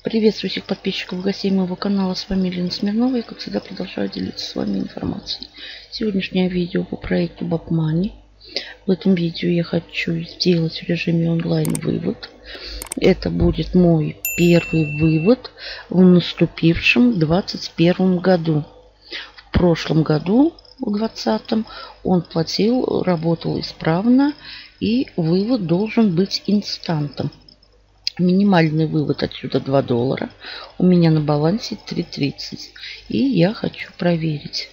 Приветствую всех подписчиков и гостей моего канала. С вами Елена Смирнова. И, как всегда, продолжаю делиться с вами информацией. Сегодняшнее видео по проекту Bobmoney. В этом видео я хочу сделать в режиме онлайн вывод. Это будет мой первый вывод в наступившем 2021 году. В прошлом году, в 2020, он платил, работал исправно, и вывод должен быть инстантом. Минимальный вывод отсюда $2. У меня на балансе 3.30. И я хочу проверить.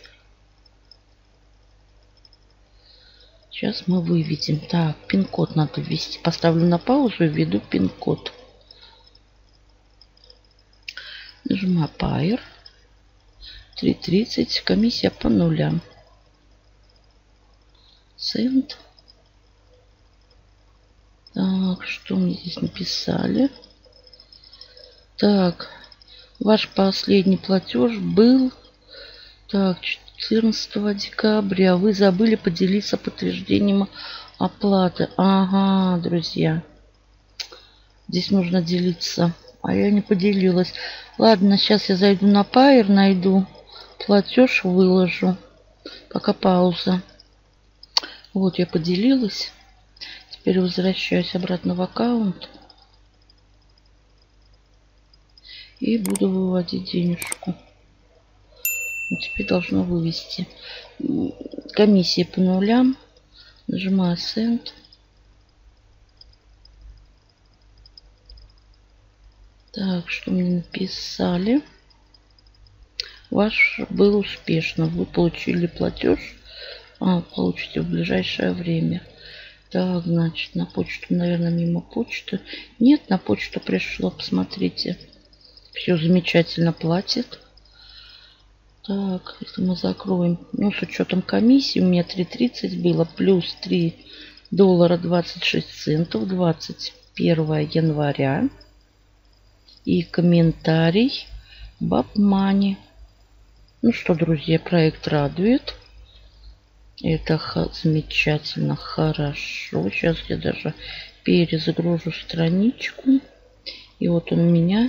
Сейчас мы выведем. Так, пин-код надо ввести. Поставлю на паузу и введу пин-код. Нажимаю Pair. 3.30. Комиссия по нулям. Send. Так, что мне здесь написали? Так, ваш последний платеж был 14 декабря. Вы забыли поделиться подтверждением оплаты. Ага, друзья. Здесь нужно делиться. А я не поделилась. Ладно, сейчас я зайду на Pair, найду платеж, выложу. Пока пауза. Вот я поделилась. Теперь возвращаюсь обратно в аккаунт. И буду выводить денежку. Теперь должно вывести. Комиссия по нулям. Нажимаю Send. Так, что мне написали? Ваш был успешно. Вы получили платеж. Получите в ближайшее время. Так, значит, на почту, наверное, мимо почты. Нет, на почту пришло, посмотрите. Все замечательно платит. Так, это мы закроем. Ну, с учетом комиссии у меня 3.30 было, плюс $3.26, 21 января. И комментарий Bobmoney. Ну что, друзья, проект радует. Это замечательно, хорошо. Сейчас я даже перезагружу страничку. И вот он у меня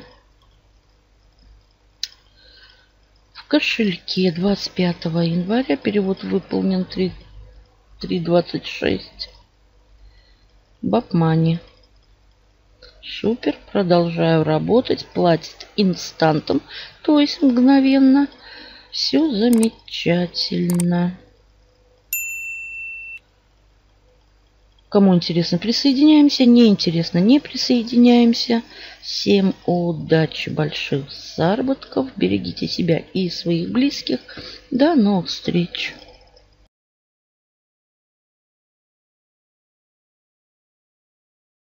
в кошельке 25 января. Перевод выполнен 3.26. Bobmoney. Супер. Продолжаю работать. Платит инстантом, то есть мгновенно. Все замечательно. Кому интересно, присоединяемся. Не интересно, не присоединяемся. Всем удачи, больших заработков. Берегите себя и своих близких. До новых встреч.